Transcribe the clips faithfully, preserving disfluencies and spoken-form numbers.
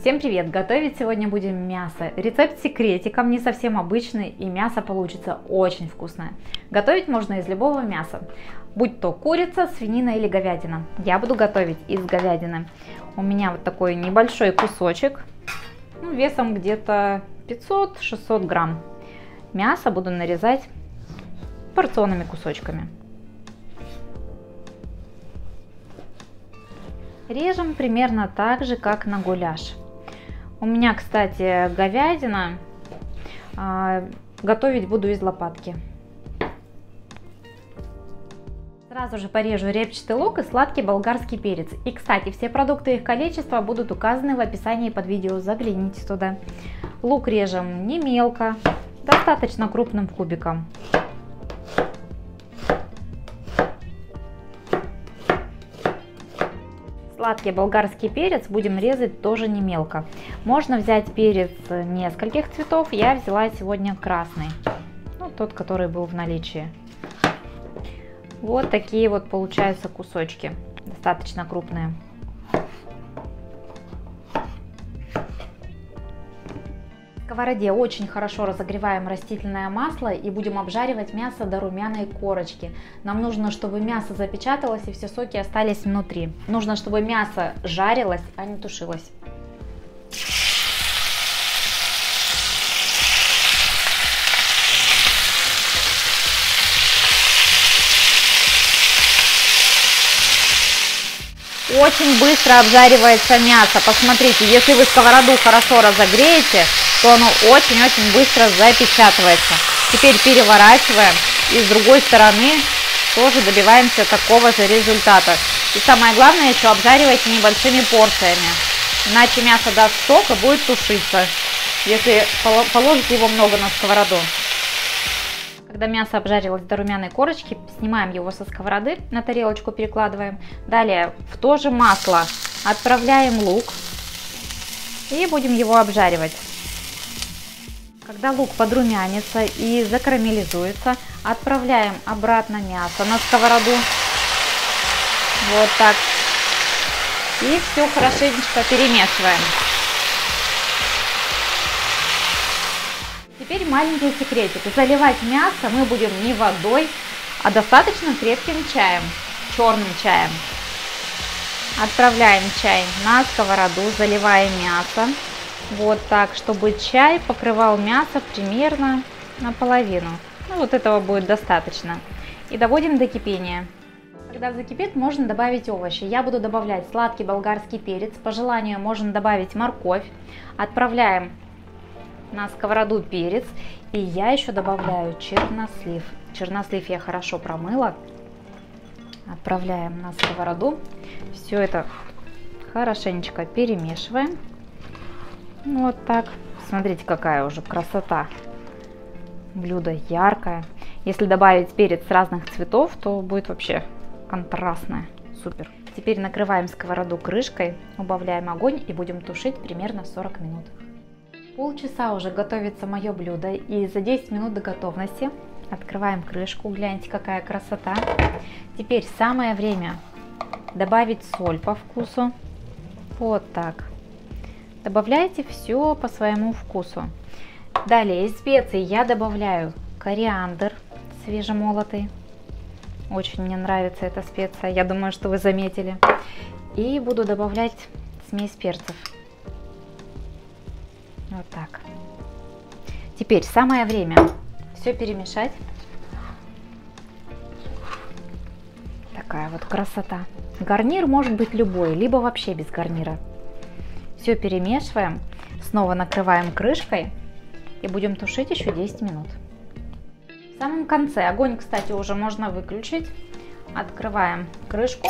Всем привет! Готовить сегодня будем мясо. Рецепт с секретиком, не совсем обычный, и мясо получится очень вкусное. Готовить можно из любого мяса, будь то курица, свинина или говядина. Я буду готовить из говядины. У меня вот такой небольшой кусочек, ну, весом где-то пятьсот-шестьсот грамм. Мясо буду нарезать порционными кусочками. Режем примерно так же, как на гуляш. У меня, кстати, говядина. Готовить буду из лопатки. Сразу же порежу репчатый лук и сладкий болгарский перец. И, кстати, все продукты и их количество будут указаны в описании под видео. Загляните туда. Лук режем не мелко, достаточно крупным кубиком. Сладкий болгарский перец будем резать тоже не мелко. Можно взять перец нескольких цветов. Я взяла сегодня красный, ну, тот, который был в наличии. Вот такие вот получаются кусочки, достаточно крупные. В сковороде очень хорошо разогреваем растительное масло и будем обжаривать мясо до румяной корочки. Нам нужно, чтобы мясо запечаталось и все соки остались внутри. Нужно, чтобы мясо жарилось, а не тушилось. Очень быстро обжаривается мясо. Посмотрите, если вы сковороду хорошо разогреете, то оно очень-очень быстро запечатывается. Теперь переворачиваем и с другой стороны тоже добиваемся такого же результата. И самое главное, еще обжаривайте небольшими порциями, иначе мясо даст сок и будет тушиться, если положите его много на сковороду. Когда мясо обжарилось до румяной корочки, снимаем его со сковороды, на тарелочку перекладываем. Далее в то же масло отправляем лук и будем его обжаривать. Когда лук подрумянится и закарамелизуется, отправляем обратно мясо на сковороду. Вот так. И все хорошенечко перемешиваем. Теперь маленький секретик. Заливать мясо мы будем не водой, а достаточно крепким чаем, черным чаем. Отправляем чай на сковороду, заливаем мясо. Вот так, чтобы чай покрывал мясо примерно наполовину. Ну, вот этого будет достаточно. И доводим до кипения. Когда закипит, можно добавить овощи. Я буду добавлять сладкий болгарский перец. По желанию можно добавить морковь. Отправляем на сковороду перец. И я еще добавляю чернослив. Чернослив я хорошо промыла. Отправляем на сковороду. Все это хорошенечко перемешиваем. Вот так. Смотрите, какая уже красота. Блюдо яркое. Если добавить перец с разных цветов, то будет вообще контрастное. Супер. Теперь накрываем сковороду крышкой, убавляем огонь и будем тушить примерно сорок минут. Полчаса уже готовится мое блюдо, и за десять минут до готовности открываем крышку. Гляньте, какая красота. Теперь самое время добавить соль по вкусу. Вот так. Добавляйте все по своему вкусу. Далее из специй я добавляю кориандр свежемолотый. Очень мне нравится эта специя, я думаю, что вы заметили. И буду добавлять смесь перцев. Вот так. Теперь самое время все перемешать. Такая вот красота. Гарнир может быть любой, либо вообще без гарнира. Все перемешиваем, снова накрываем крышкой и будем тушить еще десять минут. В самом конце огонь, кстати, уже можно выключить. Открываем крышку.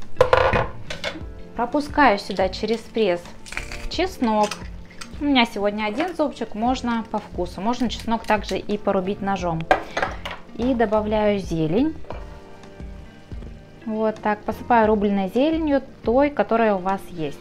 Пропускаю сюда через пресс чеснок. У меня сегодня один зубчик, можно по вкусу. Можно чеснок также и порубить ножом. И добавляю зелень. Вот так. Посыпаю рубленой зеленью, той, которая у вас есть.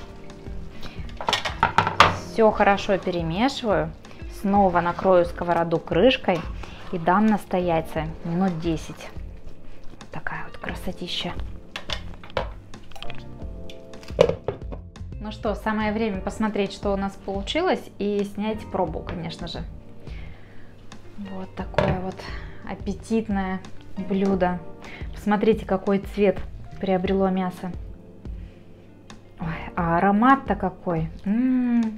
Все хорошо перемешиваю, снова накрою сковороду крышкой и дам настояться минут десять. Такая вот красотища. Ну что, самое время посмотреть, что у нас получилось, и снять пробу, конечно же. Вот такое вот аппетитное блюдо. Посмотрите, какой цвет приобрело мясо. Ой, а аромат-то какой. М-м-м.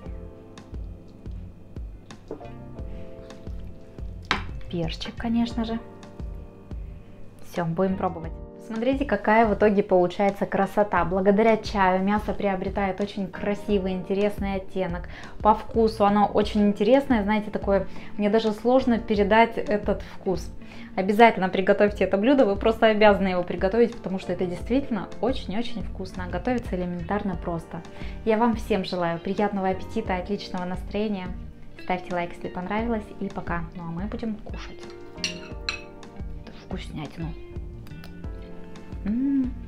Перчик, конечно же. Все, будем пробовать. Смотрите, какая в итоге получается красота. Благодаря чаю мясо приобретает очень красивый, интересный оттенок. По вкусу оно очень интересное, знаете, такое, мне даже сложно передать этот вкус. Обязательно приготовьте это блюдо, вы просто обязаны его приготовить, потому что это действительно очень-очень вкусно. Готовится элементарно просто. Я вам всем желаю приятного аппетита, отличного настроения. Ставьте лайк, если понравилось, и пока. Ну а мы будем кушать. Это вкуснятину. М-м-м.